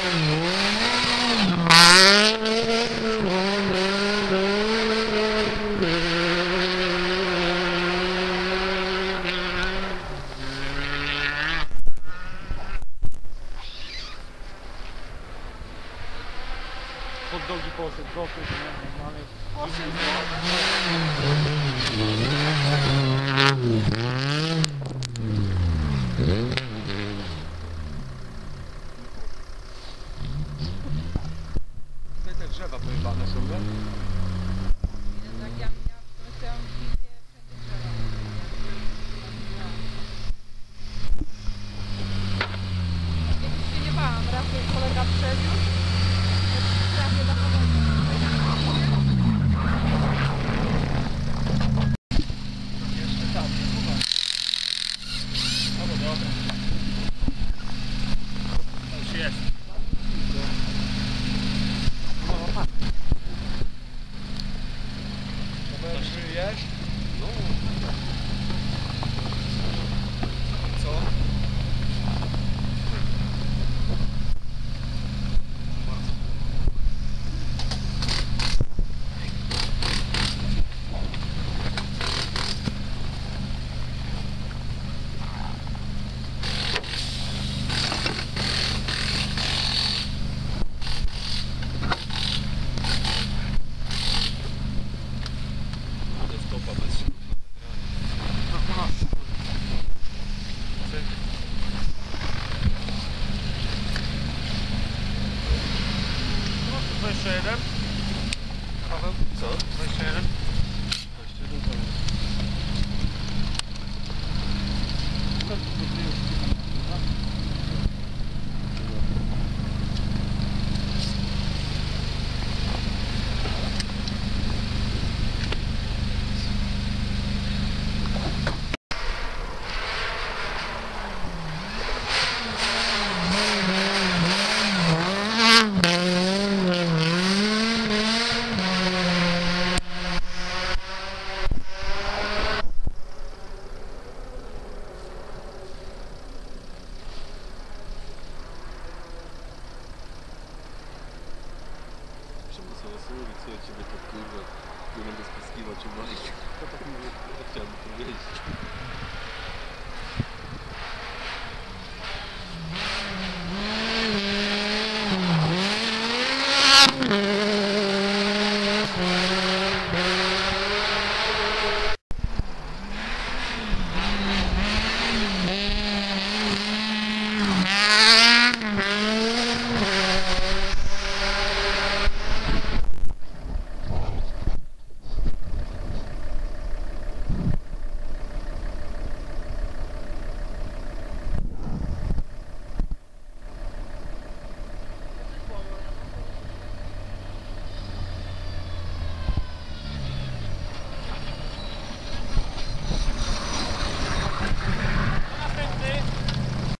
Pod drogi poszedł, dosyć, normalnie. Tutaj te drzewa pojebane są, nie? Tak, ja chciałam wizję, wszędzie drzewa. Kiedyś się nie bałam, raz mnie kolega przewiózł, prawie na powodzie. Jeszcze tam, chyba. No dobra. To już jest. To żyjesz? No. Co? Jeszcze jeden? Paweł? Co? 21? 21 to jest. Co ciebie to kurwa, nie będę spiskiwał cię boli. Chciałbym to wiedzieć.